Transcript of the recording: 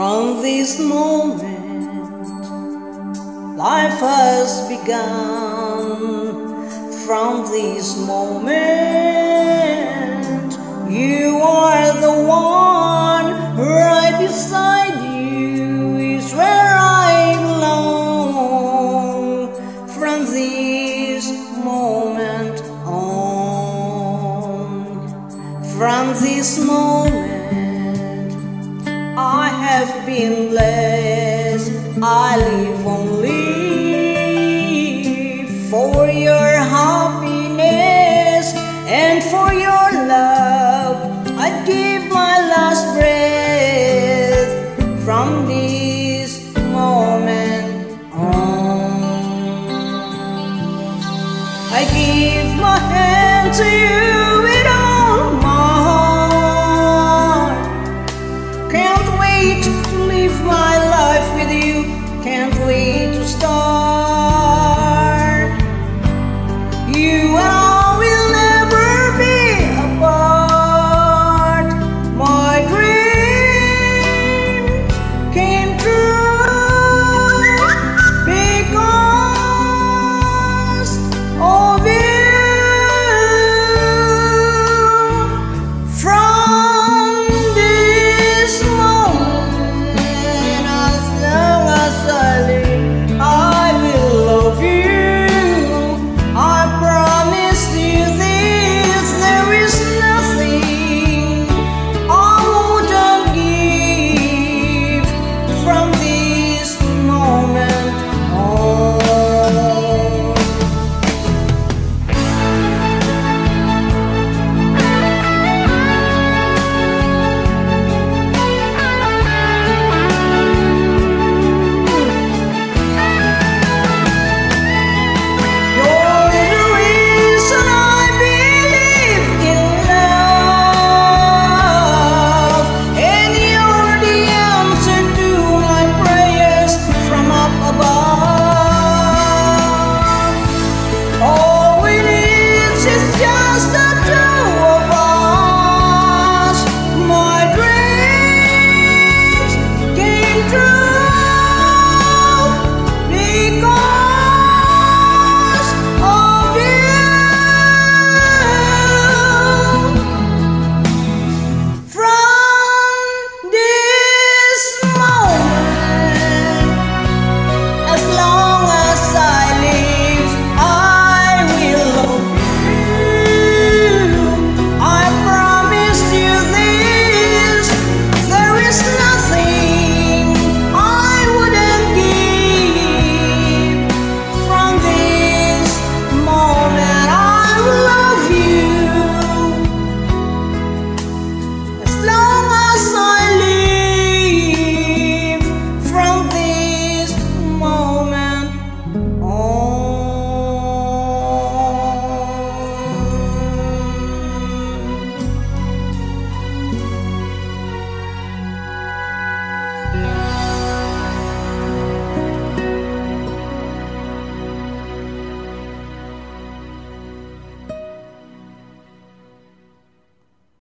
From this moment, life has begun. From this moment, you are the one. Right beside you is where I belong. From this moment on, from this moment, I have been blessed. I live only for your happiness and for your love. I give my last breath. From this moment on, I give my hand to you with all my heart. Can't wait to live my life with you. Can't wait